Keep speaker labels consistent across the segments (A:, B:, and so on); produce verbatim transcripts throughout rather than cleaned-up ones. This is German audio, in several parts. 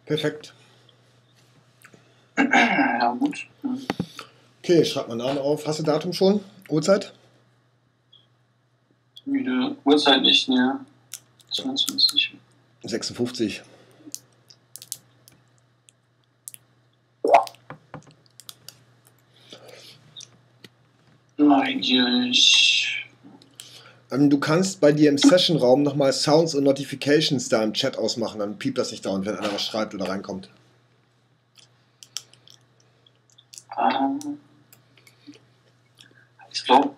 A: Perfekt.
B: Ja, gut.
A: Okay, schreib mal Namen auf. Hast du Datum schon? Uhrzeit?
B: Müde. Uhrzeit nicht, ne? zweiundzwanzig.
A: sechsundfünfzig.
B: Neugierig.
A: Ähm, du kannst bei dir im Session-Raum nochmal Sounds und Notifications da im Chat ausmachen, dann piept das nicht dauernd, wenn einer was schreibt oder reinkommt.
B: Ähm, ich glaube.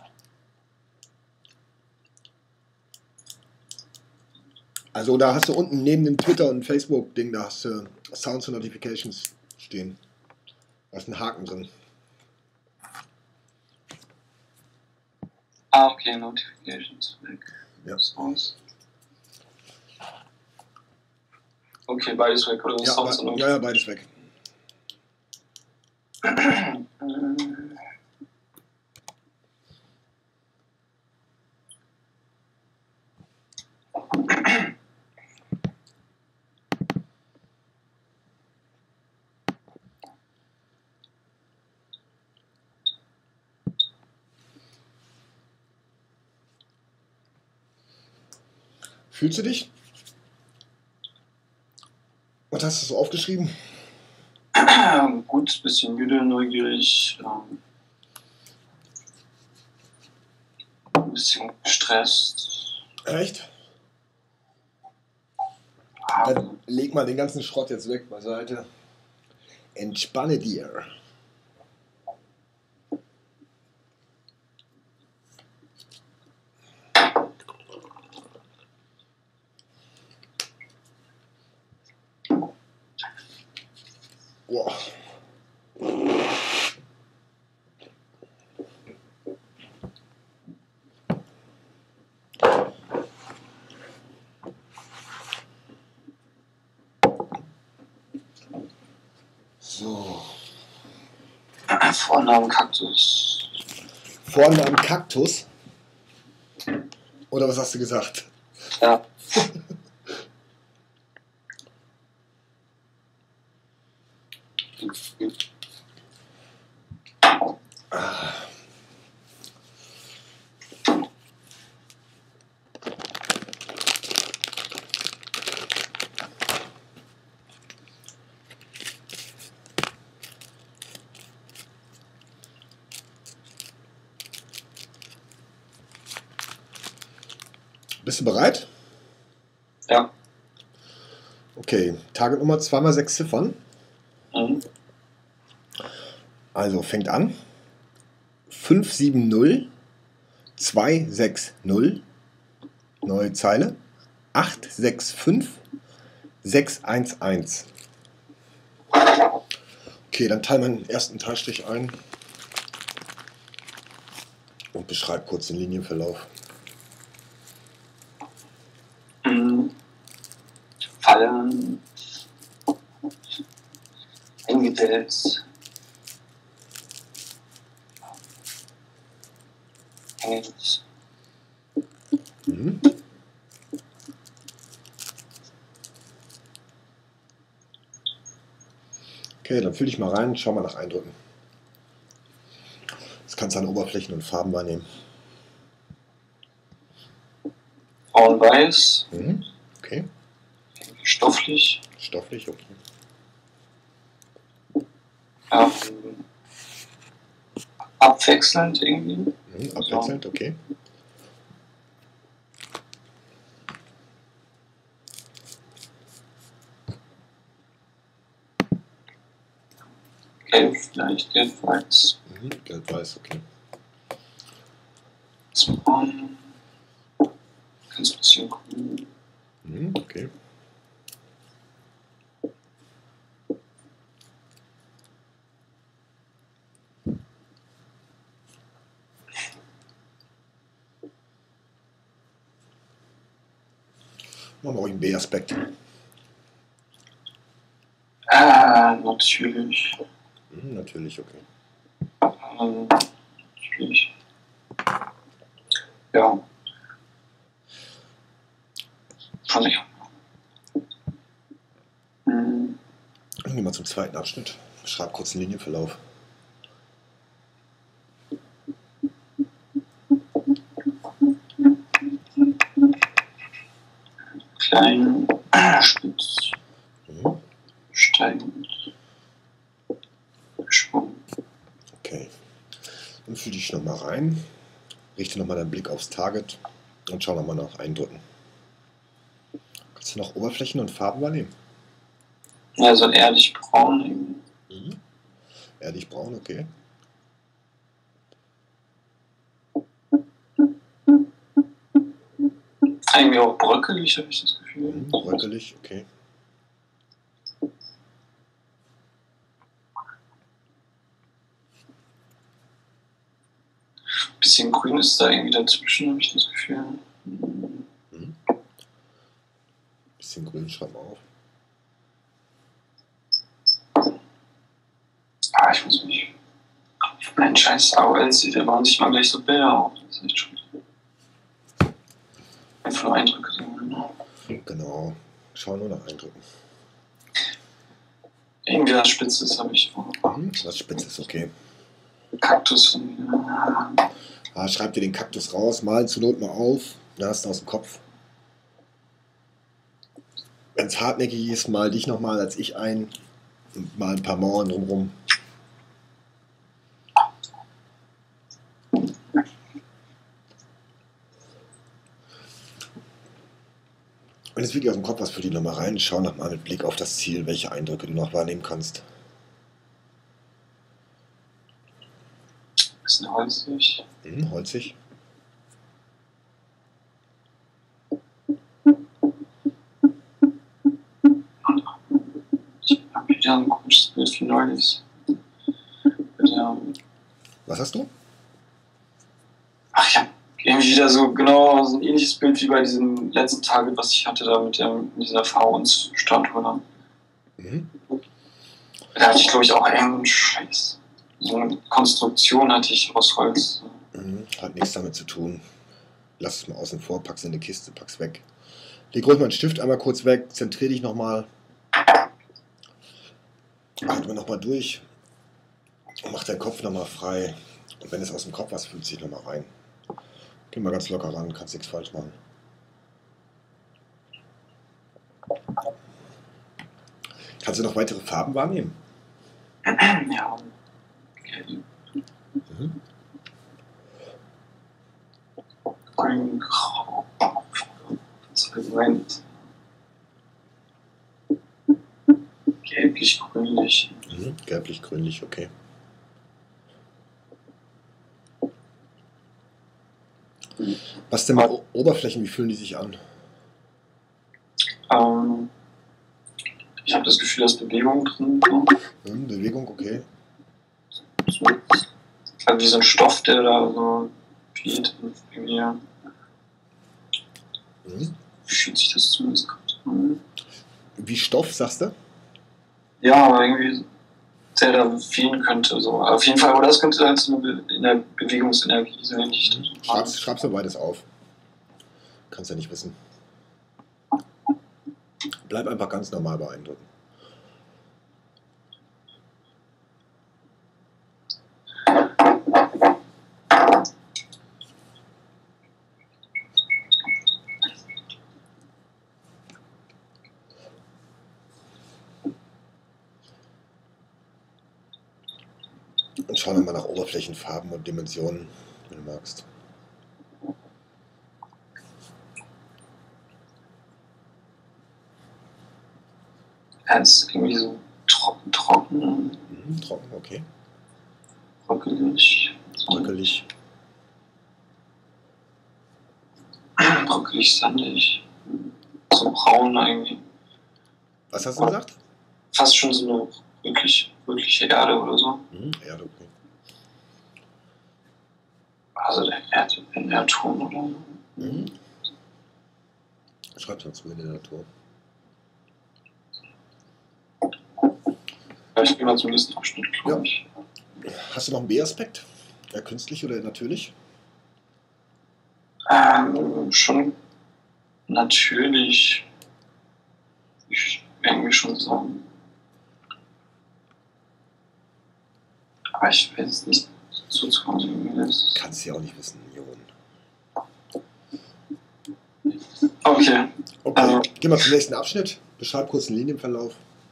A: Also da hast du unten neben dem Twitter- und Facebook-Ding, da hast du Sounds und Notifications stehen. Da ist ein Haken drin.
B: Ah, okay, Notifications weg.
A: Ja.
B: Sounds. Okay, beides weg, oder?
A: Ja,
B: Sounds
A: be
B: und
A: ja, ja, beides weg. Fühlst du dich? Was hast du so aufgeschrieben?
B: Gut, bisschen müde, neugierig, ähm, ein bisschen gestresst.
A: Echt? Dann leg mal den ganzen Schrott jetzt weg beiseite. Entspanne dir. Boah. So.
B: Vornamen Kaktus.
A: Vornamen Kaktus? Oder was hast du gesagt?
B: Ja.
A: Ah. Bist du bereit?
B: Ja.
A: Okay, Target Nummer zwei mal sechs Ziffern.
B: Mhm.
A: Also fängt an. fünf sieben null zwei sechs null. Neue Zeile. acht sechs fünf sechs eins eins. Okay, dann teile meinen ersten Teilstrich ein und beschreibe kurz den Linienverlauf.
B: Mhm. Fallen. Eingedellt. Hängt.
A: Mhm. Okay, dann fülle ich mal rein und schau mal nach Eindrücken. Jetzt kannst du an Oberflächen und Farben wahrnehmen.
B: Braun-Weiß.
A: Mhm. Okay.
B: Stofflich.
A: Stofflich, okay.
B: Ähm, abwechselnd irgendwie.
A: Mhm. Abwechselnd, okay.
B: Gelb vielleicht, gelb-weiß.
A: Mhm. Gelb-weiß, okay.
B: Braun. Ganz bisschen grün.
A: Mhm. Okay. Machen wir ruhig einen B-Aspekt.
B: Ah, natürlich.
A: Mhm. Natürlich, okay.
B: Ähm, natürlich. Ja. Von ich. Hm.
A: Gehen wir zum zweiten Abschnitt. Schreib kurz einen Linienverlauf.
B: Klein, spitz,
A: Mhm.
B: steigend, Schwung.
A: Okay. Dann fühl dich nochmal rein. Richte nochmal deinen Blick aufs Target und schau nochmal nach Eindrücken. Kannst du noch Oberflächen und Farben wahrnehmen?
B: Ja, so ehrlich braun irgendwie.
A: Mhm. Ehrlich braun, okay.
B: Irgendwie auch bröckelig, habe ich das Gefühl.
A: Mhm. Bröckelig, okay.
B: Bisschen grün ist da irgendwie dazwischen, habe ich das Gefühl.
A: Mhm. Bisschen grün, schreib mal auf.
B: Ah, ich muss mich. Mein scheiß A O L sieht, da machen sich mal gleich so Bilder auf. Das ist echt schon. Einfach nur Eindrücke sehen. Ne?
A: Genau. Schau nur nach Eindrücken.
B: Irgendwie was Spitzes habe ich vor.
A: Mhm. Was Spitzes, okay.
B: Kaktus von mir.
A: Ah, schreib dir den Kaktus raus, mal zur Not mal auf. Da hast du aus dem Kopf. Wenn es hartnäckig ist, mal dich nochmal als ich ein. Und mal ein paar Mauern drumherum. Wenn es wirklich aus dem Kopf was für die nochmal rein, schau nochmal mit Blick auf das Ziel, welche Eindrücke du noch wahrnehmen kannst.
B: Bisschen holzig.
A: Mhm, holzig.
B: Ich habe wieder ein komisches Bild wie neulich. Ja.
A: Was hast du?
B: Ach, ich habe irgendwie wieder so genau so ein ähnliches Bild wie bei diesem letzten Target, was ich hatte da mit, der, mit dieser V-Uns-Statue.
A: Mhm.
B: Da hatte ich, glaube ich, auch einen Scheiß. So eine Konstruktion hatte ich aus Holz.
A: Mhm. Hat nichts damit zu tun. Lass es mal außen vor, pack's in die Kiste, pack's weg. Leg ruhig mal den Stift einmal kurz weg, zentrier dich nochmal. Atme nochmal durch. Und mach deinen Kopf nochmal frei. Und wenn es aus dem Kopf was fühlt, zieh nochmal rein. Geh mal ganz locker ran, kannst nichts falsch machen. Kannst du noch weitere Farben wahrnehmen?
B: Ja. Okay.
A: Mhm.
B: Grün, grau. Was gemeint? Gelblich, grünlich.
A: Mhm. Gelblich, grünlich, okay. Was denn mit o Oberflächen, wie fühlen die sich an?
B: Ähm, ich habe das Gefühl, dass Bewegung drin ist.
A: Mhm. Bewegung, okay.
B: So, also wie so ein Stoff, der da so geht. Irgendwie.
A: Mhm.
B: Wie fühlt sich das zumindest gerade an?
A: Wie Stoff, sagst du?
B: Ja, aber irgendwie der da fehlen könnte. So. Auf jeden Fall, aber das könnte halt so eine Be in der Bewegungsenergie sein.
A: Mhm. Schreib's, schreib's so beides auf. Kannst ja nicht wissen. Bleib einfach ganz normal beeindrucken. Und schau nochmal nach Oberflächen, Farben und Dimensionen, wenn du magst.
B: Ja, es ist irgendwie so trocken, trocken,
A: Mhm. Trocken, okay.
B: bröckelig. So
A: Bröckelig.
B: bröckelig, sandig. So braun irgendwie.
A: Was hast du gesagt?
B: Fast schon so eine wirklich, wirkliche Erde oder so.
A: Mhm. Erde, okay.
B: Also der Erd in der Ton oder so.
A: Mhm. Schreib's mal zu in der Natur.
B: Ja, ich bin mal zum nächsten Abschnitt, glaube
A: Ja.
B: ich.
A: Hast du noch einen B-Aspekt? Ja, künstlich oder natürlich?
B: Ähm, schon natürlich. Ich irgendwie schon sagen. Aber ich weiß es nicht zuzuordnen.
A: Kannst du ja auch nicht wissen, Jon.
B: Okay.
A: Okay,
B: Also,
A: gehen wir zum nächsten Abschnitt. Beschreib kurz den Linienverlauf.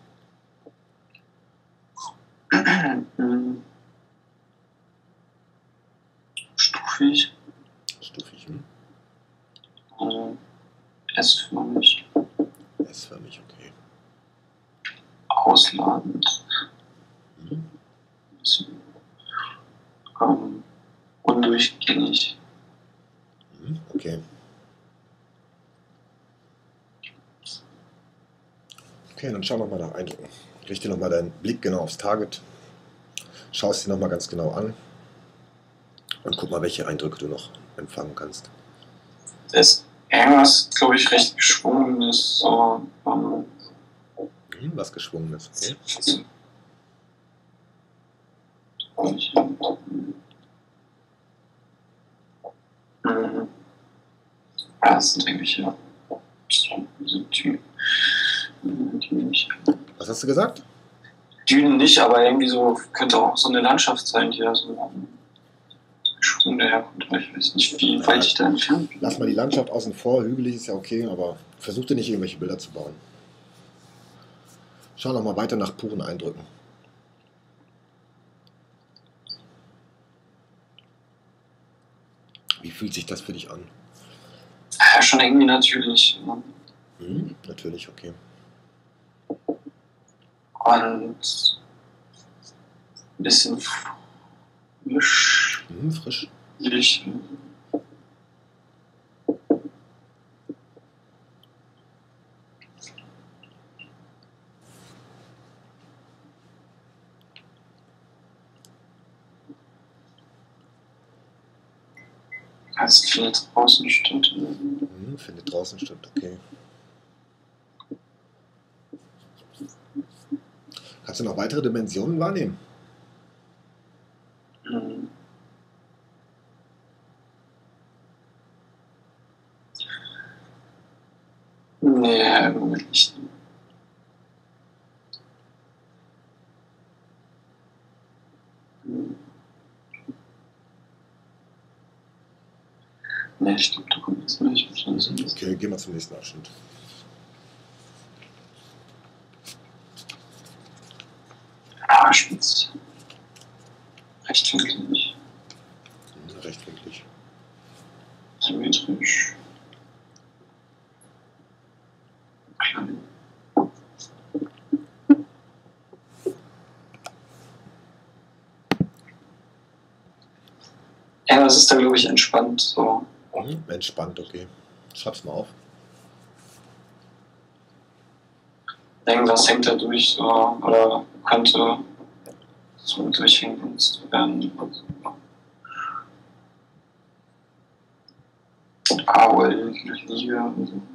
B: stufig,
A: Stufig, hm?
B: also S-förmig,
A: S-förmig, okay.
B: ausladend,
A: Hm?
B: bisschen, ähm, undurchgängig.
A: Hm? Okay. Okay, dann schau nochmal nach Eindrücken. Richte nochmal deinen Blick genau aufs Target. Schau es dir nochmal ganz genau an. Und guck mal, welche Eindrücke du noch empfangen kannst.
B: Das ist irgendwas, glaube ich, recht geschwungenes. So, ähm,
A: Hm, was Geschwungenes, okay.
B: Mhm. Ja, das sind irgendwelche diese Dünen. Dünen nicht.
A: Was hast du gesagt?
B: Dünen nicht, aber irgendwie so, könnte auch so eine Landschaft sein, die da so geschwungen daherkommt. Aber ich weiß nicht, wie
A: Ja,
B: weit ich da entfernt bin.
A: Lass mal die Landschaft außen vor. Hügelig ist ja okay, aber versuch dir nicht irgendwelche Bilder zu bauen. Schau nochmal weiter nach puren Eindrücken. Wie fühlt sich das für dich an?
B: Ja, schon irgendwie natürlich. Ne?
A: Hm, natürlich, okay.
B: Und ein bisschen frisch.
A: Hm, frisch.
B: Ich, es findet draußen statt.
A: Hm, findet draußen statt, okay. Kannst du noch weitere Dimensionen wahrnehmen?
B: Hm. Nee, im Moment nicht. Hm. Nee, ich glaube, da kommt nichts mehr. Ich muss schon
A: Mhm, okay, gehen wir zum nächsten Abschnitt.
B: Ah, spitz. Rechtwinklig.
A: Hm, rechtwinklig.
B: Symmetrisch. Klein. Ja, das ist da, glaube ich, entspannt. So.
A: Hm, entspannt, okay. Schreib's mal auf.
B: Irgendwas hängt da durch, so, oder könnte so durchhängen genutzt werden. A O L, Liga und so.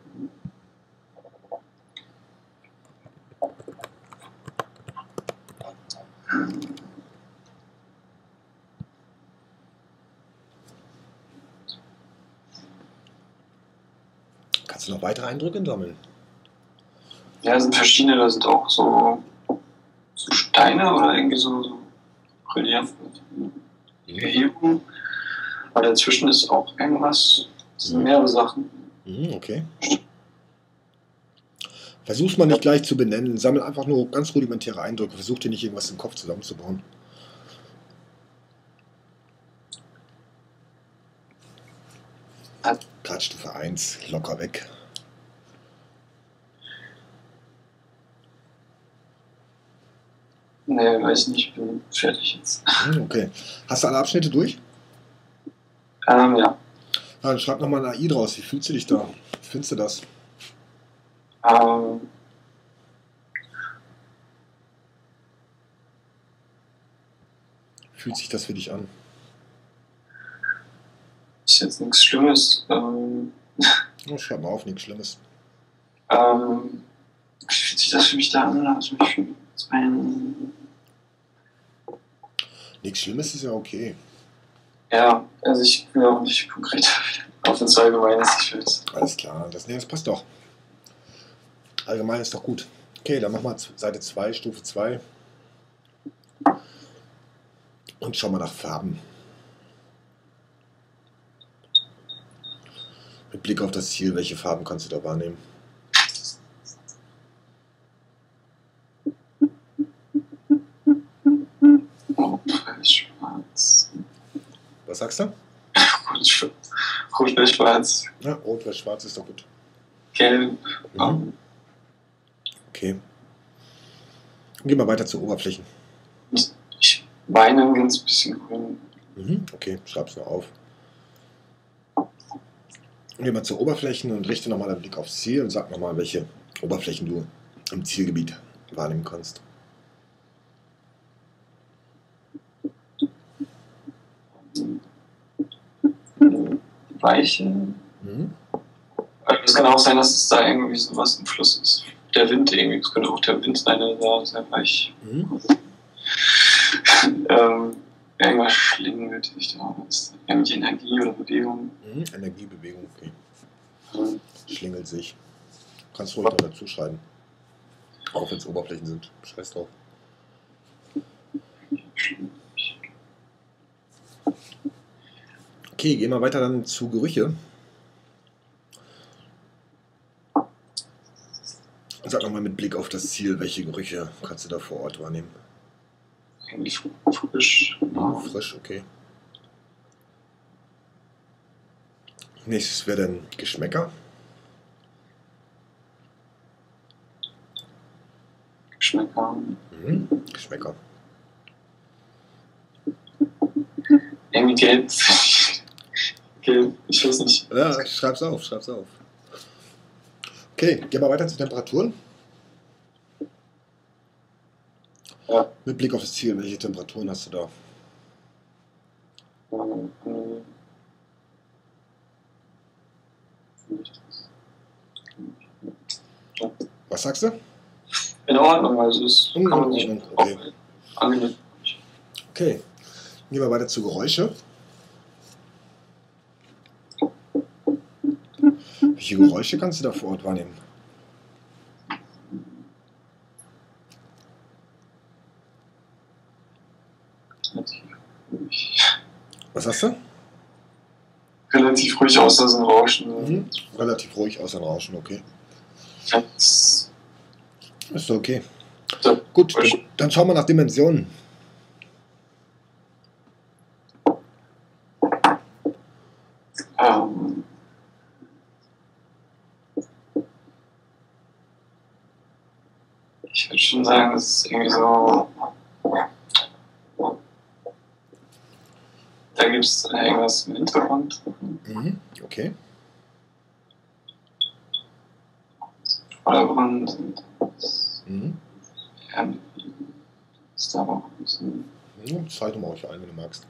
A: Kannst du noch weitere Eindrücke sammeln?
B: Ja, es sind verschiedene, da sind auch so, so Steine oder irgendwie so, so Relief, Erhebungen. Aber dazwischen ist auch irgendwas, es sind
A: Mhm.
B: mehrere Sachen.
A: Mhm, okay. Versuch's mal nicht gleich zu benennen. Sammel einfach nur ganz rudimentäre Eindrücke. Versuch dir nicht irgendwas im Kopf zusammenzubauen. Gerade Stufe eins, locker weg.
B: Nee, weiß nicht, ich bin fertig jetzt.
A: Hm, okay. Hast du alle Abschnitte durch?
B: Ähm, ja.
A: Ja, dann schreib nochmal ein A I draus. Wie fühlst du dich da? Wie findest du das?
B: Ähm,
A: Wie fühlt sich das für dich an?
B: ist jetzt nichts Schlimmes. Ähm,
A: Oh, schreib mal auf, nichts Schlimmes.
B: ähm, wie fühlt sich das für mich da an? Also ich fühle ein,
A: Nichts Schlimmes ist ja okay.
B: ja, also ich will auch nicht konkret auf ins Allgemeine. Ich will es.
A: Alles klar. Das, nee, das passt doch. Allgemein ist doch gut. Okay, dann mach mal Seite zwei, Stufe zwei. Und schau mal nach Farben. Mit Blick auf das Ziel, welche Farben kannst du da wahrnehmen?
B: Rot, weiß, schwarz.
A: Was sagst du?
B: Rot, Rot, weiß, schwarz.
A: Ja, rot, weiß, schwarz ist doch gut.
B: Gelb.
A: Mhm. Okay. Gehen wir weiter zu Oberflächen.
B: Ich meine ein ganz bisschen grün.
A: Mhm. Okay, schreib's nur auf. Gehen wir zu Oberflächen und richte nochmal den Blick aufs Ziel und sag nochmal, welche Oberflächen du im Zielgebiet wahrnehmen kannst.
B: Weiche.
A: Mhm.
B: Es kann auch sein, dass es da irgendwie sowas im Fluss ist. Der Wind irgendwie, es könnte auch der Wind sein, der da sehr weich.
A: Mhm.
B: ähm, irgendwas schlingen wird, ich da ist. Irgendwie Energie oder Bewegung.
A: Mhm. Energie, Bewegung, okay.
B: Mhm.
A: Schlingelt sich. Kannst ruhig noch dazu schreiben. Auch wenn es Oberflächen sind. Scheiß drauf. Okay, gehen wir weiter dann zu Gerüche. Sag nochmal mit Blick auf das Ziel, welche Gerüche kannst du da vor Ort wahrnehmen?
B: Irgendwie frisch.
A: Ja, frisch, okay. Nächstes wäre dann Geschmäcker.
B: Geschmäcker.
A: Mhm. Geschmäcker.
B: Irgendwie gelb. Gelb, ich weiß nicht.
A: Ja, schreib's auf, schreib's auf. Okay, gehen wir weiter zu Temperaturen.
B: Ja.
A: Mit Blick auf das Ziel, welche Temperaturen hast du da?
B: Ähm,
A: Was sagst du?
B: In Ordnung, also es
A: In
B: kann man sich
A: Ordnung,
B: auch
A: okay.
B: angenehm.
A: Okay, gehen wir weiter zu Geräusche. Welche Geräusche kannst du da vor Ort wahrnehmen? Was hast du?
B: Relativ ruhig außer so ein Rauschen.
A: Mhm. Relativ ruhig, außer ein Rauschen, okay.
B: Ganz,
A: Ist okay.
B: ja,
A: Gut, dann, dann schauen wir nach Dimensionen.
B: ähm, ich würde schon sagen, das ist irgendwie so. Da gibt es irgendwas im Hintergrund.
A: Mhm. Okay.
B: Vordergrund.
A: Mhm.
B: Ja, ist da auch ein bisschen.
A: Ja, zeig mal euch ein, wenn du magst.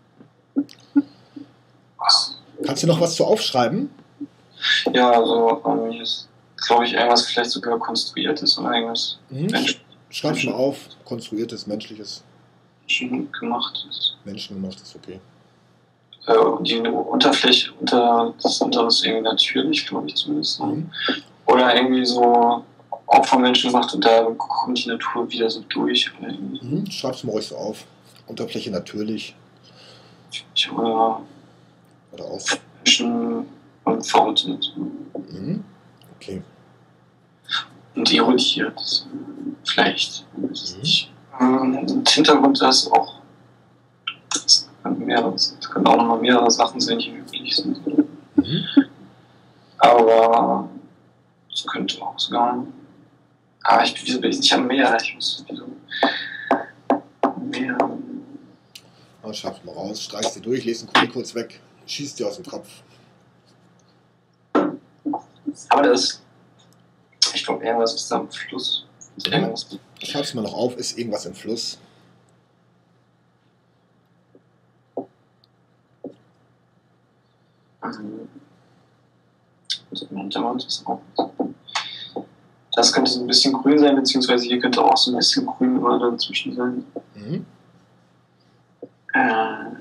B: Was?
A: Kannst du noch was zu aufschreiben?
B: Ja, also ähm, hier ist, glaube ich, irgendwas vielleicht sogar konstruiertes oder irgendwas
A: Mhm.
B: Mensch-
A: Schreib's mal auf. Konstruiertes, menschliches,
B: menschengemachtes.
A: menschengemachtes, okay.
B: Äh, und die Unterfläche unter das untere ist irgendwie natürlich, glaube ich zumindest.
A: Mhm.
B: Oder irgendwie so auch vom Menschen gemacht und da kommt die Natur wieder so durch. Oder irgendwie.
A: Mhm. Schreib's mal ruhig so auf. Unterfläche natürlich.
B: Oder
A: Oder auf.
B: Menschen und verrottet.
A: Mhm. Okay.
B: Und erodiert. Vielleicht. Mhm. Und Hintergrund da ist auch. Das können, mehrere, das können auch nochmal mehrere Sachen sein, die möglich sind.
A: Mhm.
B: Aber es könnte auch sogar. Aber ich, wieso bin ich nicht am Meer? Ich muss wieso. Meer.
A: Ah, schreib's mal raus, streichst dir durch, lest den Kuli kurz weg, schießt dir aus dem Kopf.
B: Aber das. Ich glaube, irgendwas ist da am Fluss. Irgendwas.
A: Schreib's mal noch auf, ist irgendwas im Fluss.
B: Im Hintergrund ist auch. Das könnte so ein bisschen grün sein, beziehungsweise hier könnte auch so ein bisschen grün immer dazwischen sein.
A: Mhm.
B: Äh,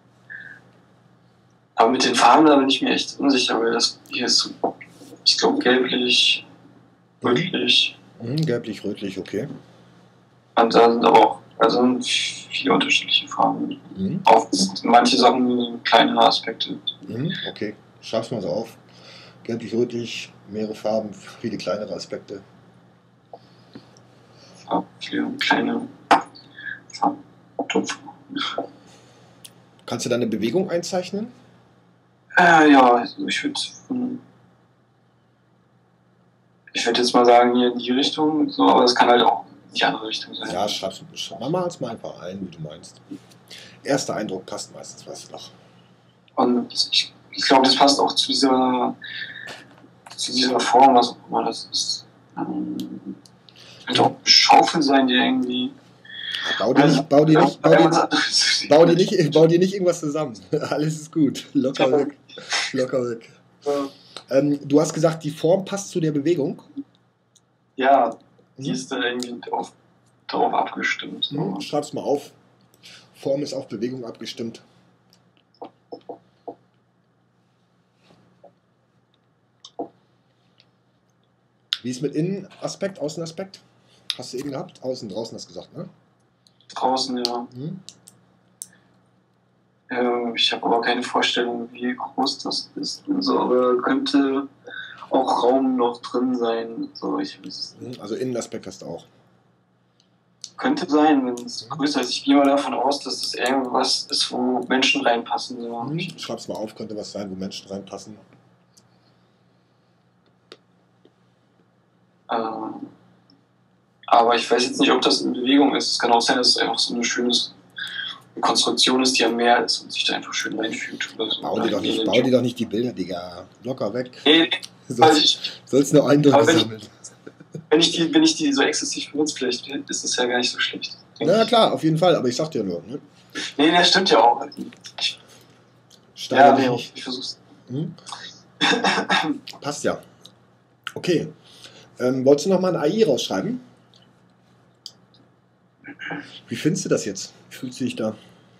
B: aber mit den Farben, da bin ich mir echt unsicher, weil das hier ist so, ich glaube, gelblich, rötlich.
A: Mhm. Gelblich, rötlich, okay.
B: Und da sind aber auch Also viele unterschiedliche Farben.
A: Mhm.
B: Auch manche Sachen kleinere Aspekte.
A: Mhm. Okay, schreib's mal so auf. Gelblich, rötlich, mehrere Farben, viele kleinere Aspekte.
B: Ja, viele kleine Farben.
A: Kannst du deine Bewegung einzeichnen?
B: Äh, ja, also ich würde ich würde jetzt mal sagen, hier in die Richtung, so, aber es kann halt auch in die andere Richtung sein.
A: Ja, schreib's, schreib, mach es mal einfach ein, wie du meinst. Erster Eindruck passt meistens, weißt du doch.
B: Und ich, ich glaube, das passt auch zu dieser, zu dieser Form, was auch immer das ist. Ähm, könnte auch eine Schaufel sein, die irgendwie.
A: Ja, bau dir nicht, bau dir nicht, bau dir, bau dir nicht, bau dir nicht irgendwas zusammen. Alles ist gut. Locker weg. Locker weg.
B: Ja.
A: Ähm, du hast gesagt, die Form passt zu der Bewegung.
B: Ja, die
A: Mhm.
B: ist da irgendwie auf, darauf abgestimmt. So.
A: Mhm. Schreib's mal auf. Form ist auf Bewegung abgestimmt. Wie ist mit Innenaspekt, Außenaspekt? Hast du eben gehabt? Außen, draußen hast du gesagt, ne?
B: Draußen, ja.
A: Mhm.
B: Ähm, ich habe aber keine Vorstellung, wie groß das ist. So, aber könnte auch Raum noch drin sein. So, ich weiß.
A: Mhm. Also Innenaspekt hast du auch.
B: Könnte sein, wenn es größer ist. Ich gehe mal davon aus, dass das irgendwas ist, wo Menschen reinpassen. So.
A: Mhm. Schreib's mal auf, könnte was sein, wo Menschen reinpassen.
B: Ähm, aber ich weiß jetzt nicht, ob das in Bewegung ist. Es kann auch sein, dass es einfach so eine schöne Konstruktion ist, die am Meer ist und sich da einfach schön reinfügt. Oder so.
A: Bau dir, doch nicht, bau dir doch nicht die Bilder, Digga. Locker weg.
B: Nee,
A: Sollst,
B: ich,
A: sollst nur Eindrücke
B: wenn
A: sammeln.
B: Ich, wenn, ich die, wenn ich die so exzessiv benutze, vielleicht ist das ja gar nicht so schlecht.
A: Na klar, auf jeden Fall, aber ich sag dir nur. Ne?
B: Nee, das stimmt ja auch. Ich,
A: ja,
B: nee,
A: nicht.
B: ich versuch's.
A: Hm? Passt ja. Okay. Ähm, wolltest du noch mal ein A I rausschreiben? Wie findest du das jetzt? Wie fühlst du dich da?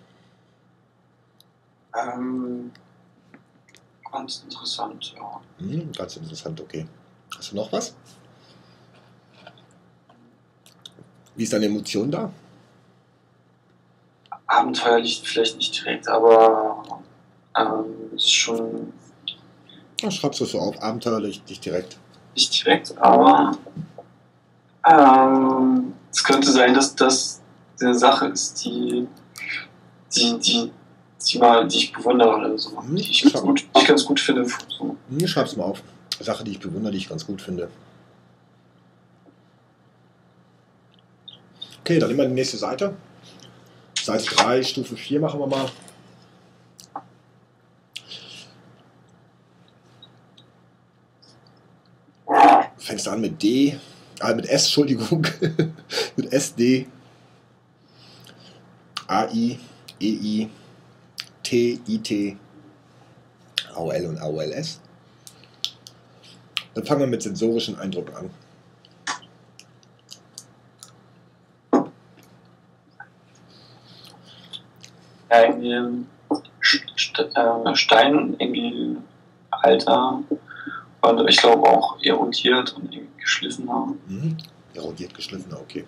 B: Ähm, ganz interessant, ja.
A: Hm, ganz interessant, okay. Hast du noch was? Wie ist deine Emotion da?
B: Abenteuerlich vielleicht nicht direkt, aber ähm, ist schon.
A: Ja, schreibst du so auf, abenteuerlich, nicht direkt.
B: Nicht direkt, aber ähm, es könnte sein, dass das eine Sache ist, die, die, die, die, mal, die ich bewundere oder so.
A: Hm,
B: die, ich ganz gut, die ich ganz gut finde. So.
A: Hm, schreib's mal auf. Sache, die ich bewundere, die ich ganz gut finde. Okay, dann nehmen wir die nächste Seite. Seite drei, Stufe vier machen wir mal. Fängst du an mit D, ah, mit S, Entschuldigung, mit S, D, A, I, E, I, T, I, T, A, O, L und A, O, L, S. Dann fangen wir mit sensorischen Eindrücken an.
B: Ja, irgendwie Stein, irgendwie alter und ich glaube auch erodiert und irgendwie geschliffener.
A: Mhm. Erodiert, geschliffener, okay.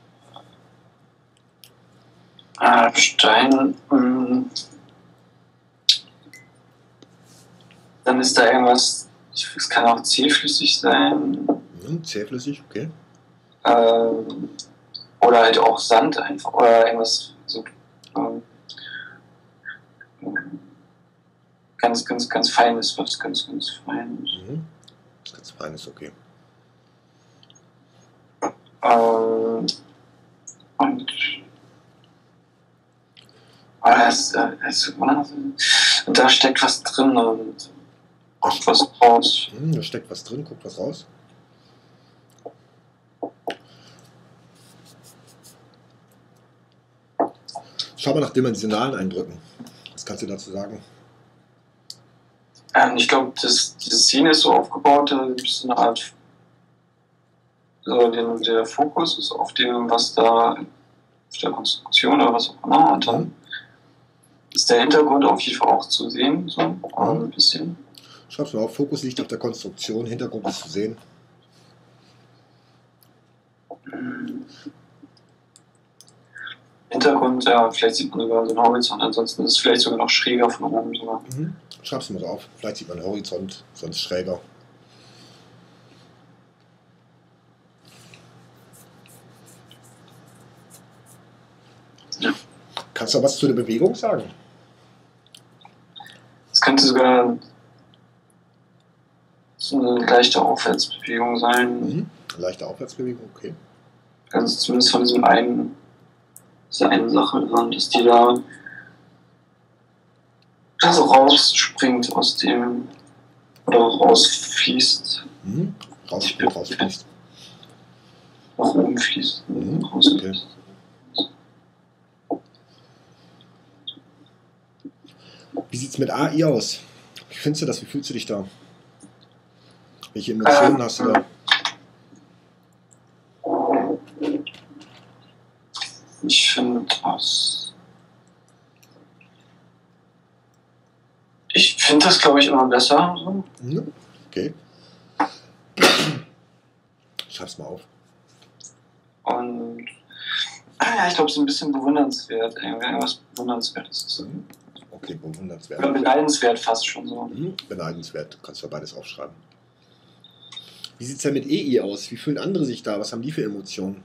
B: Ah, Stein, mh. Dann ist da irgendwas, es kann auch zähflüssig sein.
A: Mhm, zähflüssig, okay.
B: Ähm, oder halt auch Sand einfach, oder irgendwas so ähm, ganz, ganz, ganz Feines, was ganz, ganz Feines.
A: Mhm. Das ganz Feines, okay.
B: Ähm, und das, das, und da steckt was drin und kommt was raus.
A: Mhm, da steckt was drin, guckt was raus. Schau mal nach dimensionalen Eindrücken. Was kannst du dazu sagen?
B: Ähm, ich glaube, diese Szene ist so aufgebaut, da gibt es eine Art, so den, der Fokus ist auf dem, was da, auf der Konstruktion oder was auch immer, und dann ist der Hintergrund auf jeden Fall auch zu sehen, so ein bisschen.
A: Schreib's mal auf, Fokus liegt auf der Konstruktion, Hintergrund ist zu sehen.
B: Hintergrund, ja, vielleicht sieht man sogar so einen Horizont, ansonsten ist es vielleicht sogar noch schräger von oben sogar.
A: Mhm. Schreib's mal so auf. Vielleicht sieht man den Horizont, sonst schräger.
B: Ja.
A: Kannst du was zu der Bewegung sagen?
B: Es könnte sogar so eine leichte Aufwärtsbewegung sein.
A: Mhm. Leichte Aufwärtsbewegung, okay.
B: Also zumindest von diesem einen, dieser einen Sache, dass die da, da so rausspringt aus dem, oder rausfließt.
A: Mhm. Rausspringt, rausfließt.
B: Nach oben fließt.
A: Mhm.
B: Rausfließt.
A: Okay. Wie sieht es mit A I aus? Wie findest du das? Wie fühlst du dich da? Welche Emotionen ähm, hast du da?
B: Ich finde das. Ich finde das, glaube ich, immer besser.
A: Mhm. Okay. Schreib's mal auf.
B: Und ja, ich glaube, es ist ein bisschen bewundernswert. Irgendwas Bewundernswertes ist.
A: Mhm. Okay, bewundernswert.
B: Oder beneidenswert fast schon so.
A: Mhm. Beneidenswert, du kannst ja beides aufschreiben. Wie sieht es denn mit E I aus? Wie fühlen andere sich da? Was haben die für Emotionen?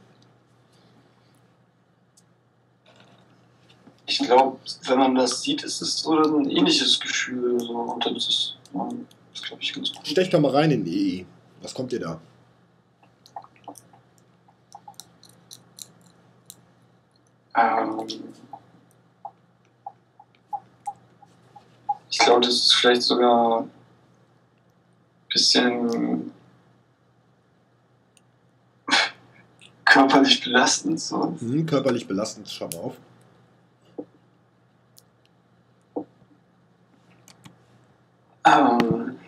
B: Ich glaube, wenn man das sieht, ist es so ein ähnliches Gefühl. So. Und dann ist es, das glaube ich, ganz gut.
A: Stech doch mal rein in E I. Was kommt dir da?
B: Ähm, ich glaube, das ist vielleicht sogar ein bisschen körperlich belastend. So.
A: Mhm, körperlich belastend, schau mal auf.
B: Ähm,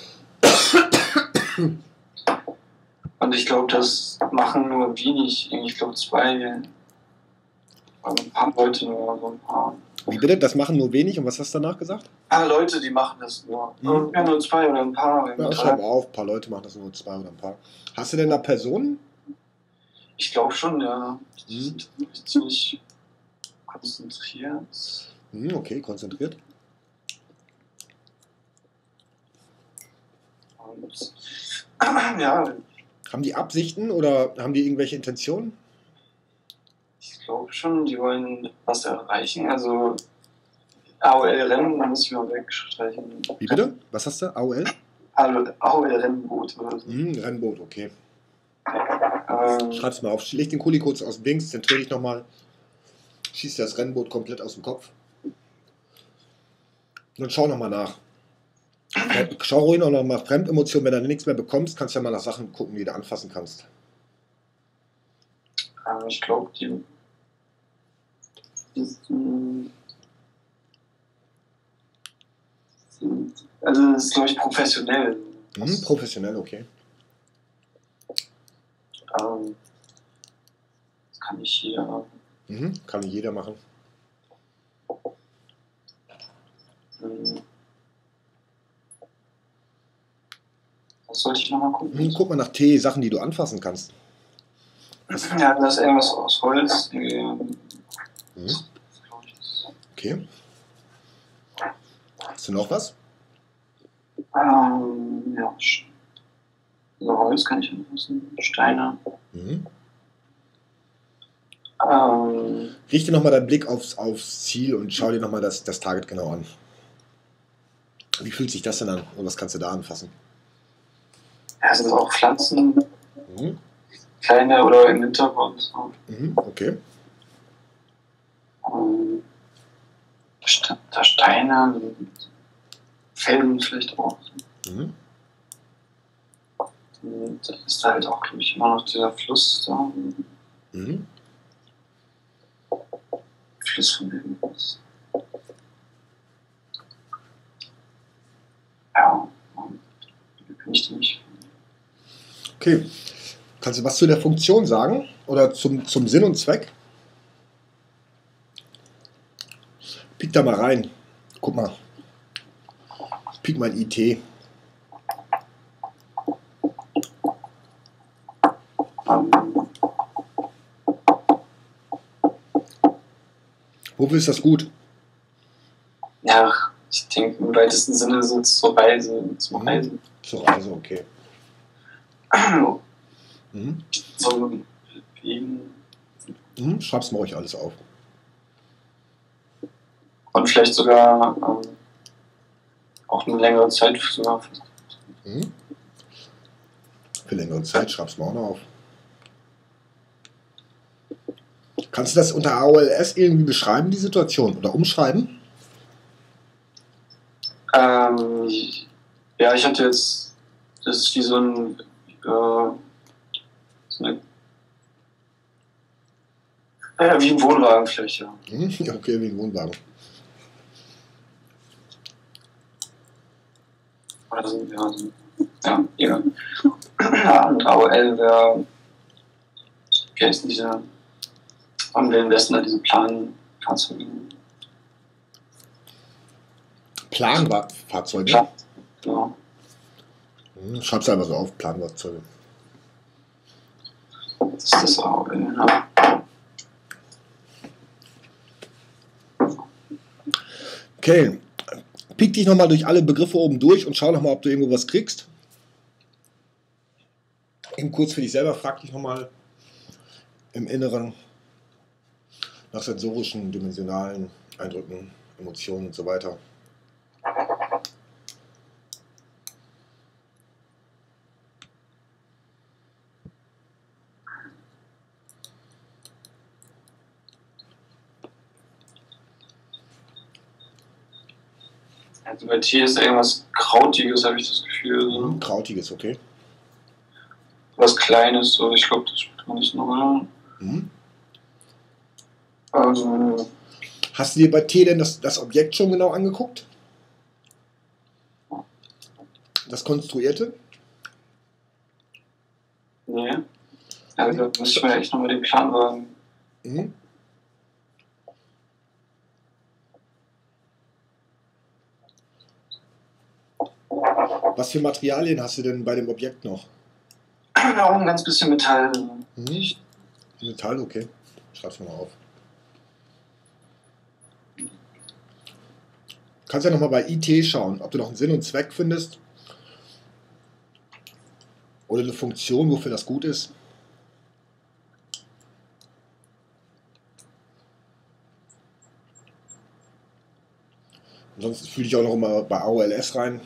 B: und ich glaube, das machen nur wenig, ich glaube zwei, ein paar Leute nur, so ein paar.
A: Wie bitte? Das machen nur wenig und was hast du danach gesagt?
B: Ah, Leute, die machen das nur. Mhm. Ja, nur zwei oder ein paar.
A: Ja, schau mal auf, ein paar Leute machen das nur zwei oder ein paar. Hast du denn da Personen?
B: Ich glaube schon, ja. Die mhm. sind ziemlich konzentriert.
A: Mhm, okay, konzentriert.
B: Und, ja.
A: Haben die Absichten oder haben die irgendwelche Intentionen?
B: Ich glaube schon, die wollen was erreichen. Also A O L-Rennen, da muss ich mal wegstreichen.
A: Wie bitte? Was hast du? A O L?
B: A O L-Rennboot oder so.
A: Mhm, Rennboot, okay.
B: Ähm,
A: Schreib's mal auf. Leg den Kuli kurz aus dem Dings, zentrier dich nochmal. Schieß das Rennboot komplett aus dem Kopf. Und schau nochmal nach. Schau ruhig noch nach Fremdemotionen. Wenn du nichts mehr bekommst, kannst du ja mal nach Sachen gucken, die du anfassen kannst.
B: Ähm, ich glaube, die. Ist, also, das ist, glaube ich, professionell.
A: Mhm, professionell, okay.
B: Ähm, das kann ich hier.
A: Mhm, kann jeder machen.
B: Ähm, was sollte ich nochmal gucken?
A: Mhm, guck mal nach T, Sachen, die du anfassen kannst.
B: Was? Ja, das ist irgendwas aus Holz. Mhm.
A: Okay. Hast du noch was?
B: Ähm, ja. Also Holz kann ich anfassen. Steine.
A: Mhm.
B: Ähm,
A: Richte nochmal deinen Blick aufs, aufs Ziel und schau dir nochmal das, das Target genau an. Wie fühlt sich das denn an? Und was kannst du da anfassen?
B: Ja, sind auch Pflanzen.
A: Mhm.
B: Kleine oder im Hintergrund. So.
A: Mhm, okay.
B: Ähm, da Steine, Felsen vielleicht auch.
A: Mhm.
B: Und da ist da halt auch, glaube ich, immer noch dieser Fluss da.
A: Mhm.
B: Fluss von irgendwas. Ja, kann ich da nicht.
A: Okay. Kannst du was zu der Funktion sagen? Oder zum, zum Sinn und Zweck? Piek da mal rein. Guck mal. Piek mal I T.
B: Ähm,
A: Wofür ist das gut?
B: Ja, ich denke im weitesten Sinne so zur Reise. Zur
A: Mhm.
B: Reise.
A: Zur Reise, okay. Mhm.
B: So wegen.
A: Mhm. Schreib's mal euch alles auf.
B: Und vielleicht sogar ähm, auch eine längere Zeit sogar.
A: Mhm. Für längere Zeit, schreib's mal auch noch auf. Kannst du das unter A O L S irgendwie beschreiben, die Situation? Oder umschreiben?
B: Ähm, ja, ich hatte jetzt, das ist wie so ein, äh, so eine, ja, wie ein Wohnwagen vielleicht, ja.
A: Mhm. Okay, wie ein Wohnwagen.
B: Oder so, ja, so, ja, egal. Ja, und A O L wäre, wie heißt diese, am Wilden Westen, da diese Planfahrzeuge.
A: Planfahrzeuge?
B: Plan, genau.
A: Mhm. Schreib's einfach so auf, Planfahrzeuge.
B: Das ist das A O L, ja.
A: Okay, pick dich nochmal durch alle Begriffe oben durch und schau nochmal, ob du irgendwo was kriegst. Eben kurz für dich selber, frag dich nochmal im Inneren nach sensorischen, dimensionalen Eindrücken, Emotionen und so weiter.
B: Also bei Tier ist irgendwas Krautiges, habe ich das Gefühl. So.
A: Mhm. Krautiges, okay.
B: Was Kleines, so ich glaube, das spielt gar nicht eine Rolle.
A: Mhm.
B: Also,
A: Hast du dir bei T denn das, das Objekt schon genau angeguckt? Das Konstruierte?
B: nee. Also da müsste ich mir echt nochmal den Plan wagen.
A: Mhm. Was für Materialien hast du denn bei dem Objekt noch?
B: Auch ein ganz bisschen Metall.
A: Mhm. Metall, okay. Schreib's mal auf. Du kannst ja nochmal bei I T schauen, ob du noch einen Sinn und Zweck findest. Oder eine Funktion, wofür das gut ist. Ansonsten fühle ich auch noch mal bei A O L S rein.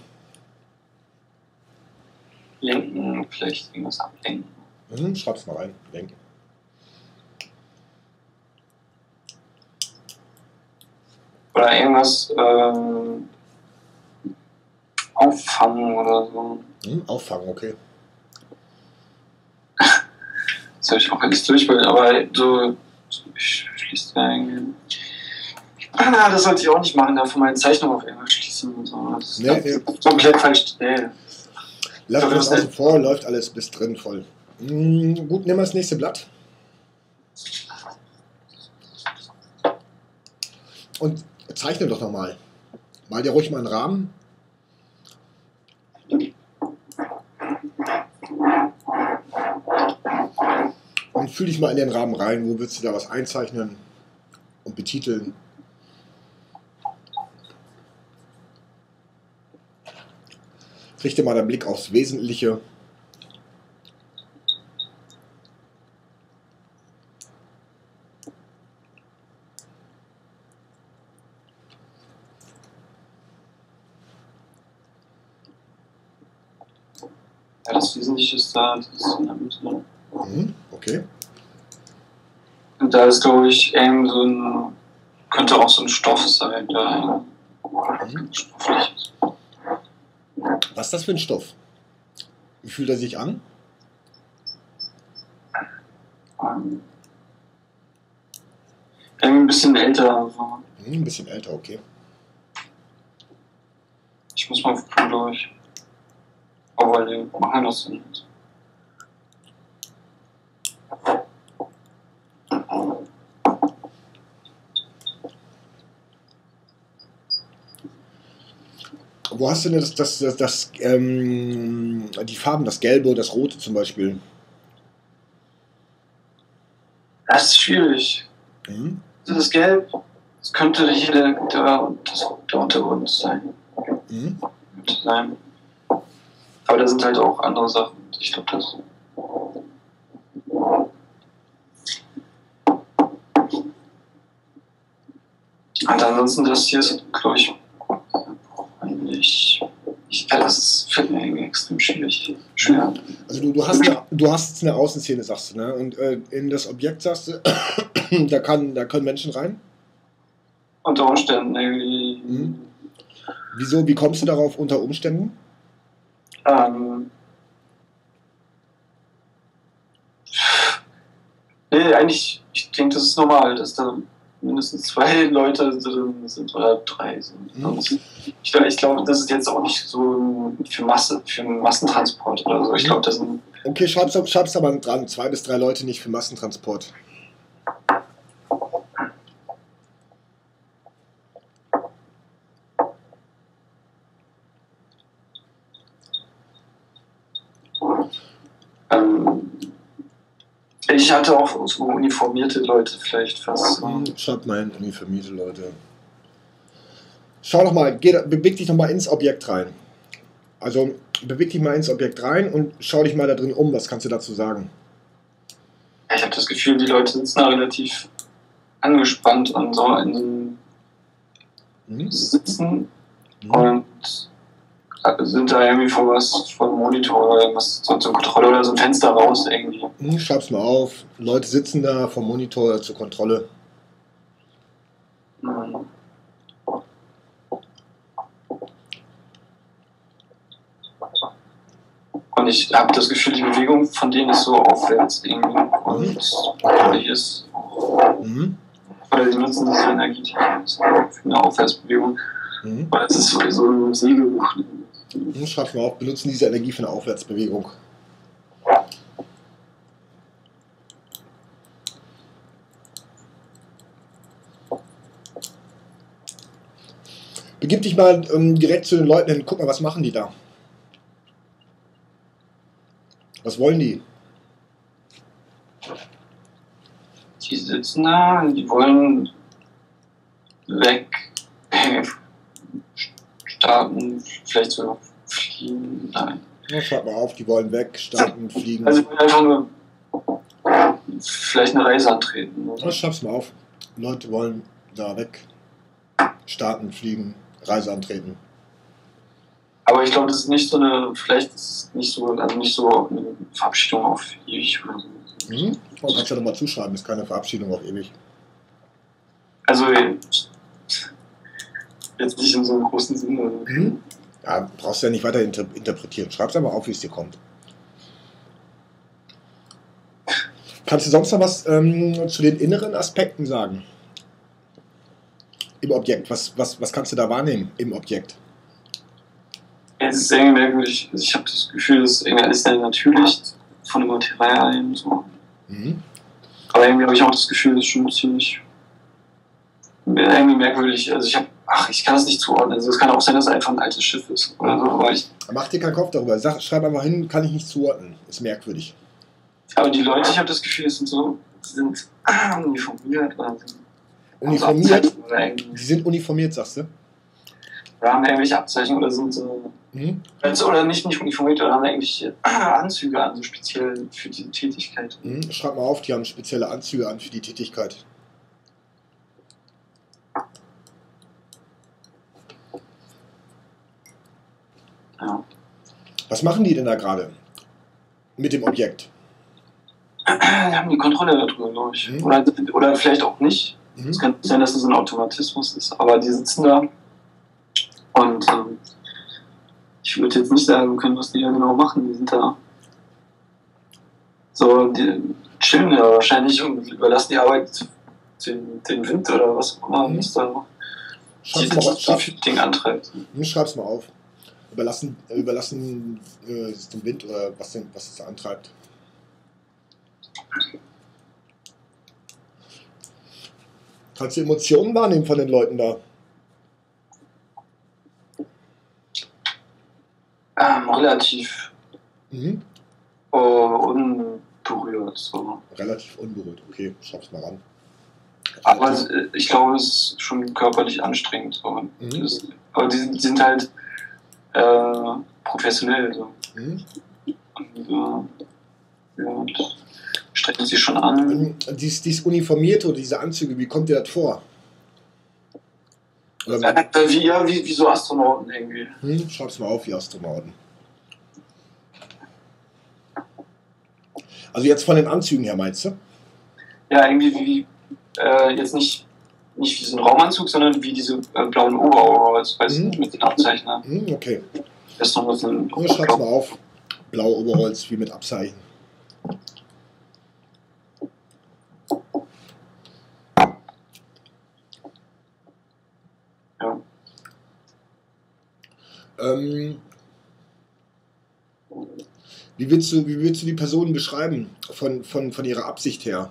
B: Lenken, vielleicht irgendwas ablenken.
A: Mhm, schreib's mal rein. Lenken.
B: Oder irgendwas ähm, auffangen oder so.
A: Mhm, auffangen, okay.
B: Das habe ich auch alles durchgebildet, aber so, ich schließe da irgendwie. Ah, das sollte ich auch nicht machen, da von meinen Zeichnungen auf irgendwas schließen und so. Das ist
A: Nee, nee.
B: komplett falsch. Nee.
A: Lass
B: So,
A: das
B: das
A: außen vor, läuft alles bis drin voll. Mhm, gut, nimm mal das nächste Blatt. Und zeichne doch nochmal. Mal dir ruhig mal einen Rahmen. Und fühl dich mal in den Rahmen rein. Wo willst du da was einzeichnen und betiteln? Richte mal den Blick aufs Wesentliche.
B: Ja, das Wesentliche ist da, das ist in der Mitte.
A: Mhm, okay.
B: Und da ist, glaube ich, eben so ein, könnte auch so ein Stoff sein, da
A: Mhm.
B: stofflich.
A: Was ist das für ein Stoff? Wie fühlt er sich an?
B: Ähm, irgendwie ein bisschen älter. Also.
A: Mhm, ein bisschen älter, okay.
B: Ich muss mal gucken, glaube ich. Aber die machen das nicht.
A: Wo hast du denn das, das, das, das ähm, die Farben, das Gelbe und das Rote zum Beispiel?
B: Das ist schwierig.
A: Mhm.
B: Das Gelb, das könnte hier der, der, das, der Untergrund sein.
A: Mhm.
B: Könnte sein. Aber da sind halt auch andere Sachen. Ich glaube, das. Und ansonsten, das hier ist, glaube ich, eigentlich. Ich, ja, das ist, fällt mir irgendwie extrem schwierig. Schwer.
A: Also du, du, hast eine, du hast jetzt eine Außenszene, sagst du, ne? Und äh, in das Objekt sagst du, da, kann, da können Menschen rein?
B: Unter Umständen irgendwie.
A: Mhm. Wieso, wie kommst du darauf unter Umständen?
B: Ähm, nee, eigentlich, ich denke, das ist normal, dass da mindestens zwei Leute drin sind oder drei sind.
A: Mhm.
B: Ich, ich glaube, das ist jetzt auch nicht so für Masse, für Massentransport oder so. Ich glaube, das sind.
A: Okay, schreib's, schreib's aber dran, zwei bis drei Leute nicht für Massentransport.
B: Ähm, ich hatte auch so uniformierte Leute vielleicht fast. So.
A: Schreib mal hin, uniformierte Leute. Schau doch mal, geh, beweg dich doch mal ins Objekt rein. Also beweg dich mal ins Objekt rein und schau dich mal da drin um. Was kannst du dazu sagen?
B: Ich habe das Gefühl, die Leute sitzen da relativ angespannt und so in den
A: Mhm.
B: Sitzen
A: Mhm.
B: und sind da irgendwie vor was, vor einem Monitor oder was, so zur Kontrolle oder so ein Fenster raus irgendwie.
A: Mhm, schreib's mal auf. Leute sitzen da vom Monitor zur Kontrolle.
B: Mhm. Und ich habe das Gefühl, die Bewegung von denen ist so aufwärts irgendwie. Und
A: Okay.
B: hier ist,
A: Mhm.
B: oder die nutzen diese Energie für eine Aufwärtsbewegung.
A: Mhm.
B: Weil es ist so, so ein Segelbuch.
A: Mhm, schreib's mal auf. Benutzen diese Energie für eine Aufwärtsbewegung. Begib dich mal ähm, direkt zu den Leuten hin. Guck mal, was machen die da? Was wollen die?
B: Die sitzen da, die wollen weg, starten, vielleicht sogar fliegen. Nein.
A: Ja, schreib mal auf, die wollen weg, starten, fliegen.
B: Also, die wollen einfach nur vielleicht eine Reise antreten.
A: Ja, schreib's mal auf. Leute wollen da weg, starten, fliegen, Reise antreten.
B: Aber ich glaube, das ist nicht so eine, vielleicht ist es nicht so, also nicht so eine Verabschiedung auf ewig oder so.
A: Mhm. Oh, kannst ja nochmal zuschreiben, ist keine Verabschiedung auf ewig.
B: Also jetzt nicht in so einem großen Sinne.
A: Mhm. Ja, brauchst du ja nicht weiter inter interpretieren. Schreib's aber auf, wie es dir kommt. Kannst du sonst noch was ähm, zu den inneren Aspekten sagen? Im Objekt. Was, was, was kannst du da wahrnehmen im Objekt?
B: Es ist irgendwie merkwürdig. Also ich habe das Gefühl, das ist irgendwie alles sehr natürlich von den Materialien und so.
A: Mhm.
B: Aber irgendwie habe ich auch das Gefühl, das ist schon ziemlich irgendwie merkwürdig. Also ich habe, ach, ich kann das nicht zuordnen. Also es kann auch sein, dass es einfach ein altes Schiff ist oder so. Aber, ich,
A: Mach dir keinen Kopf darüber. Sag, schreib einfach hin, kann ich nicht zuordnen. Ist merkwürdig.
B: aber die Leute, ich habe das Gefühl, es sind so, sind uniformiert oder sind
A: Uniformiert?
B: also oder irgendwie,
A: Die sind uniformiert, sagst du?
B: oder haben irgendwelche Abzeichen oder sind so.
A: Mhm.
B: Oder nicht, nicht uniformiert, oder haben eigentlich Anzüge an, so speziell für die Tätigkeit.
A: Mhm. Schreib mal auf, die haben spezielle Anzüge an für die Tätigkeit.
B: Ja.
A: Was machen die denn da gerade mit dem Objekt?
B: Die haben die Kontrolle darüber, glaube ich.
A: Mhm.
B: Oder, oder vielleicht auch nicht.
A: Mhm.
B: Es kann sein, dass es ein Automatismus ist, aber die sitzen da und ähm, ich würde jetzt nicht sagen können, was die da genau machen. Die sind da so, die chillen ja wahrscheinlich und überlassen die Arbeit den, den Wind oder was auch immer,
A: Mhm.
B: was da
A: Schreib's
B: die,
A: mal, auf,
B: das
A: schreib,
B: Ding antreibt.
A: mhm, schreib's mal auf. Überlassen, äh, überlassen äh, es dem Wind oder was, denn, was es da antreibt. Kannst du Emotionen wahrnehmen von den Leuten da?
B: Ähm, relativ
A: Mhm.
B: äh, unberührt. So.
A: Relativ unberührt. Okay, schreib's mal ran.
B: Aber äh, ich glaube, es ist schon körperlich anstrengend. So.
A: Mhm.
B: Das, aber die, die sind halt äh, professionell. So.
A: Mhm.
B: Und, äh, ja, und strengen sich schon an.
A: Ähm, Dies, dies Uniformierte oder diese Anzüge, wie kommt dir das vor? Oder,
B: Äh, wie, ja, wie, wie so Astronauten irgendwie.
A: hm, schreib's mal auf, wie Astronauten. Also jetzt von den Anzügen her, meinst du?
B: Ja, irgendwie wie, äh, jetzt nicht, nicht wie so ein Raumanzug, sondern wie diese äh, blauen Overalls, weißt
A: Mhm.
B: du, mit den Abzeichen.
A: Hm, okay.
B: Das ist noch mit den
A: Ja, schreib's mal auf. Blaue Overalls wie mit Abzeichen.
B: Ja.
A: Ähm, wie, willst du, wie willst du die Personen beschreiben, von, von, von ihrer Absicht her?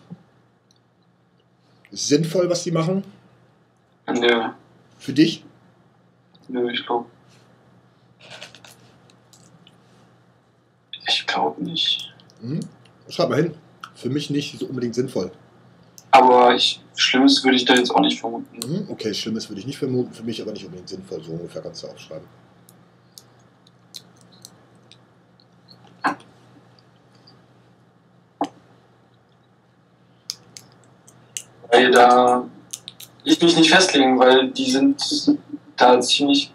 A: Ist sinnvoll, was die machen?
B: Nö,
A: Für dich?
B: nö, ich glaube. Ich glaube nicht.
A: Hm? Schreib mal hin. Für mich nicht so unbedingt sinnvoll.
B: Aber ich, Schlimmes würde ich da jetzt auch nicht vermuten.
A: Hm? Okay, Schlimmes würde ich nicht vermuten, für mich aber nicht unbedingt sinnvoll. So ungefähr kannst du aufschreiben.
B: Weil da ich mich nicht festlegen, weil die sind da ziemlich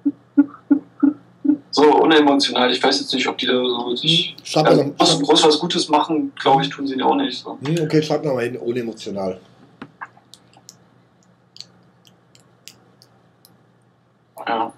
B: so unemotional. Ich weiß jetzt nicht, ob die da so sich
A: Schreib
B: also
A: mal noch,
B: groß,
A: schreib,
B: groß was Gutes machen, glaube ich, tun sie auch nicht so.
A: hm, okay, schreib noch mal hin, unemotional.
B: Ja.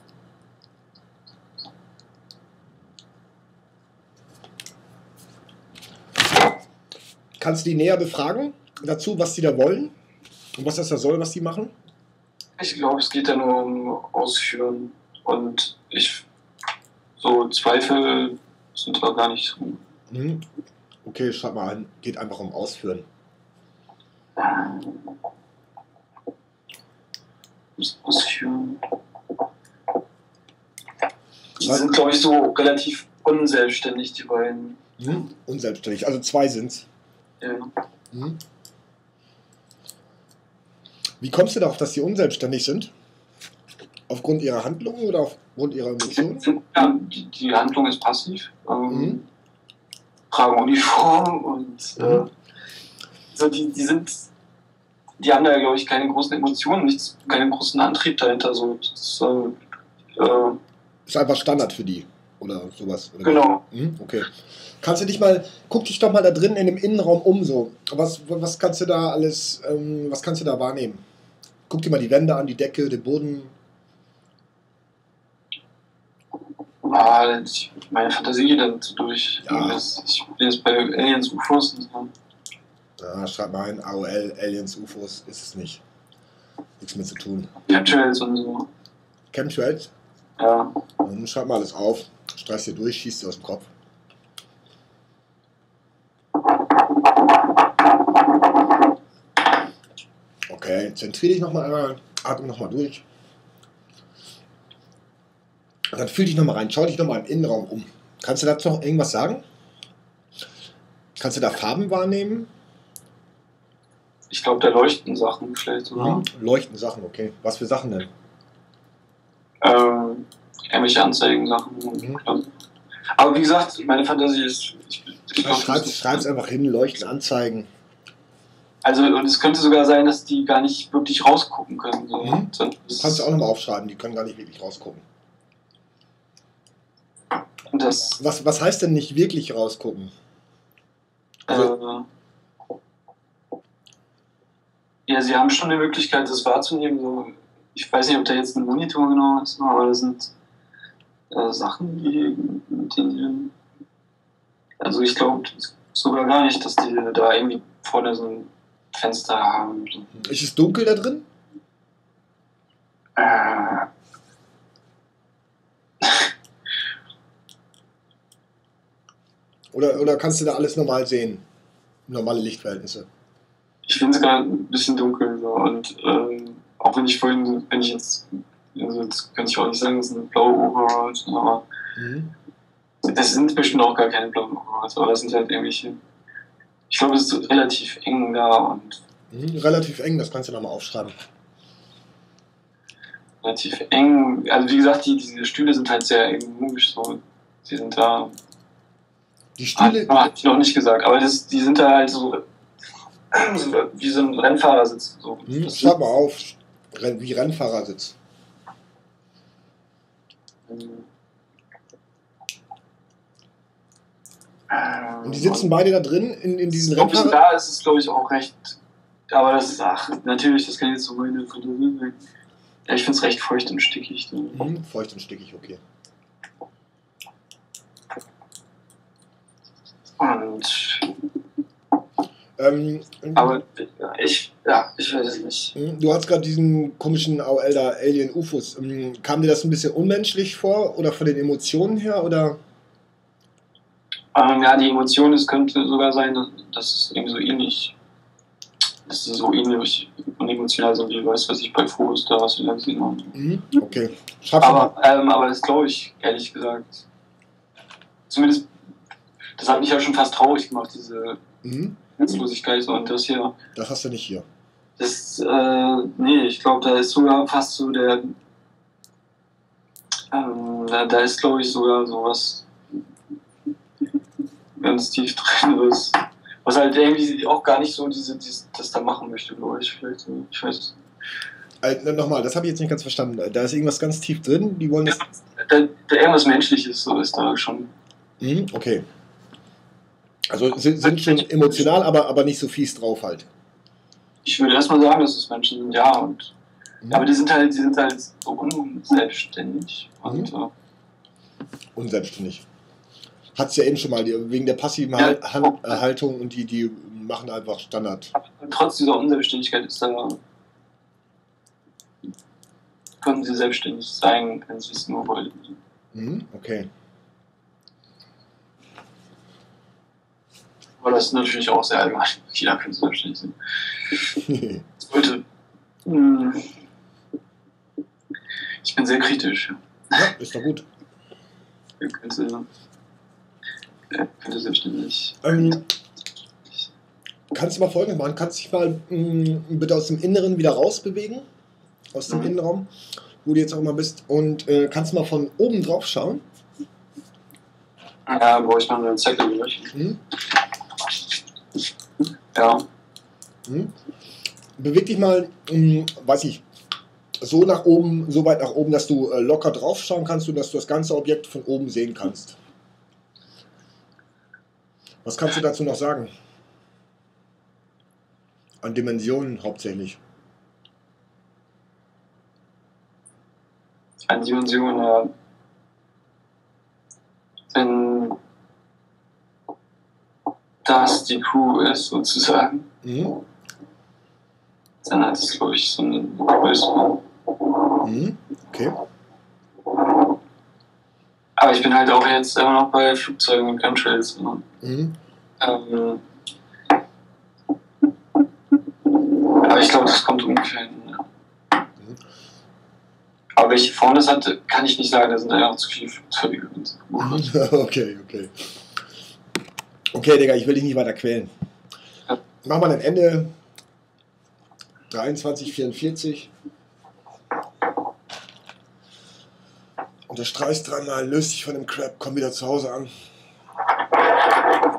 A: Kannst du die näher befragen dazu, was die da wollen? Und was das da soll, was die machen?
B: Ich glaube, es geht da nur um Ausführen und ich so Zweifel sind da gar nicht so.
A: Hm? Okay, schreib mal an. Geht einfach um Ausführen.
B: Ums Ausführen. Die
A: Was?
B: sind, glaube ich, so relativ unselbstständig, die beiden.
A: Hm? Unselbstständig. Also zwei sind's.
B: Ja.
A: Hm? Wie kommst du darauf, dass die unselbstständig sind? Aufgrund ihrer Handlungen oder aufgrund ihrer Emotionen?
B: Ja, die, die Handlung ist passiv. Ähm,
A: Mhm.
B: Tragen Uniform und äh,
A: Mhm.
B: so die, die sind, die haben da, glaube ich, keine großen Emotionen, nichts, keinen großen Antrieb dahinter. So, das, äh, äh,
A: Ist einfach Standard für die. Oder sowas. Oder
B: genau.
A: Hm? Okay. Kannst du dich mal, guck dich doch mal da drin in dem Innenraum um so. Was, was kannst du da alles, ähm, was kannst du da wahrnehmen? Guck dir mal die Wände an, die Decke, den Boden.
B: Ah, ich, meine Fantasie geht dann so durch.
A: Ja.
B: Das, ich bin jetzt bei Aliens, U F Os und so.
A: Ja, schreib mal ein, A O L, Aliens, U F Os, ist es nicht. Nichts mit zu tun.
B: Chemtrails und so.
A: Chemtrails?
B: Ja.
A: Dann schreib mal alles auf, streichst dir durch, schießt dir aus dem Kopf. Okay, zentrier dich nochmal einmal, atme nochmal durch. Und dann fühl dich nochmal rein, schau dich nochmal im Innenraum um. Kannst du dazu noch irgendwas sagen? Kannst du da Farben wahrnehmen?
B: Ich glaube, da leuchten Sachen vielleicht sogar.
A: Mhm. Leuchten Sachen, okay. Was für Sachen denn?
B: Ähm, irgendwelche Anzeigen-Sachen.
A: Mhm.
B: Aber wie gesagt, meine Fantasie ist. Ich, ich glaub,
A: Schreib's, schreib's einfach hin, Leuchten, Anzeigen.
B: Also, und es könnte sogar sein, dass die gar nicht wirklich rausgucken können. So.
A: Mhm.
B: Das,
A: Kannst du auch nochmal aufschreiben, die können gar nicht wirklich rausgucken.
B: das,
A: Was, was heißt denn nicht wirklich rausgucken? Also,
B: äh, ja, sie haben schon die Möglichkeit, das wahrzunehmen. So. Ich weiß nicht, ob da jetzt ein Monitor genau ist, aber das sind äh, Sachen, die, mit denen sie. Also, ich glaube sogar gar nicht, dass die da irgendwie vorne so ein Fenster haben.
A: ist es dunkel da drin?
B: Äh,
A: Oder, oder kannst du da alles normal sehen? Normale Lichtverhältnisse.
B: ich finde es gerade ein bisschen dunkel. So. Und ähm, auch wenn ich vorhin, wenn ich jetzt, also jetzt könnte ich auch nicht sagen, das sind blaue Overalls, aber
A: Mhm.
B: das sind bestimmt auch gar keine blauen Overalls, aber das sind halt irgendwelche. Ich glaube, es ist relativ eng da und
A: Mhm, relativ eng, das kannst du nochmal aufschreiben.
B: Relativ eng. Also wie gesagt, die, diese Stühle sind halt sehr ergonomisch so. Sie sind da.
A: Die Stühle.
B: Ah, hab ich noch nicht gesagt, aber das, die sind da halt so, so wie so ein Rennfahrersitz. So.
A: Mhm, schreib mal auf, wie Rennfahrersitz. Und die sitzen beide da drin in, in diesen
B: Rennfahrern? Da ist es, glaube ich, auch recht. Aber das ist, ach, natürlich, das kann jetzt so meine Fantasie sein. Ja, ich finde es recht feucht und stickig. Ne?
A: Mhm, feucht und stickig, okay.
B: Und.
A: Ähm,
B: aber ich, ja, ich weiß es nicht.
A: Du hast gerade diesen komischen A O L da, Alien U F Os. Kam dir das ein bisschen unmenschlich vor oder von den Emotionen her? Oder?
B: Ähm, ja, die Emotionen, es könnte sogar sein, dass es irgendwie so ähnlich dass es so ähnlich und emotional sind, wie weißt was ich bei Fotos da was wir da gesehen haben.
A: Mhm, okay. Schreib's
B: aber, ähm, aber das glaube ich, ehrlich gesagt. Zumindest, das hat mich ja schon fast traurig gemacht, diese
A: mhm.
B: Nutzlosigkeit und das hier.
A: Das hast du nicht hier.
B: Das, äh, nee, ich glaube, da ist sogar fast so der, ähm, da, da ist glaube ich sogar sowas ganz tief drin, was, was halt irgendwie auch gar nicht so diese, diese das da machen möchte, glaube ich. Vielleicht, ich weiß es nicht.
A: Äh, Nochmal, das habe ich jetzt nicht ganz verstanden. Da ist irgendwas ganz tief drin, die wollen das.
B: Ja, da, da irgendwas Menschliches, so ist da schon.
A: Mhm, okay. Also sind, sind schon emotional, aber, aber nicht so fies drauf halt.
B: Ich würde erstmal sagen, dass es Menschen sind, ja. Und, mhm. Aber die sind halt, die sind halt so unselbstständig. Und,
A: mhm. Unselbstständig. Hat es ja eben schon mal, wegen der passiven
B: ja,
A: Hand, äh, Haltung und die, die machen einfach Standard.
B: Trotz dieser Unselbstständigkeit ist da, können sie selbstständig sein, wenn sie es nur wollen.
A: Mhm, okay.
B: Aber das ist natürlich auch sehr allgemein. Jeder kann selbstständig sein. Sollte. Ich bin sehr kritisch.
A: Ja, ist doch gut.
B: Er könnte, er könnte selbstständig.
A: Ähm, kannst du mal Folgendes machen? Kannst du dich mal mh, bitte aus dem Inneren wieder rausbewegen? Aus dem mhm. Innenraum, wo du jetzt auch mal bist. Und äh, kannst du mal von oben drauf schauen?
B: Ja, wo ich mal einen Zettel durch. Mhm. Ja.
A: Mhm. Beweg dich mal, mh, weiß ich, so nach oben, so weit nach oben, dass du äh, locker drauf schauen kannst und dass du das ganze Objekt von oben sehen kannst. Was kannst du dazu noch sagen? An Dimensionen hauptsächlich.
B: An Dimensionen, ja. Wenn das die Crew ist, sozusagen, mhm. dann hat es, glaube ich, so eine Größe.
A: Mhm. Okay.
B: Aber ich bin halt auch jetzt immer noch bei Flugzeugen und Chemtrails. Ne? Mhm. Ähm, aber ich glaube, das kommt ungefähr hin. Ja. Mhm. Aber welche Form das hat, kann ich nicht sagen. Da sind einfach zu viele Flugzeuge.
A: Okay, okay. Okay, Digga, ich will dich nicht weiter quälen. Ja. Mach mal ein Ende. dreiundzwanzig vierundvierzig. Unterstreichst dreimal, löst dich von dem Crap, komm wieder zu Hause an.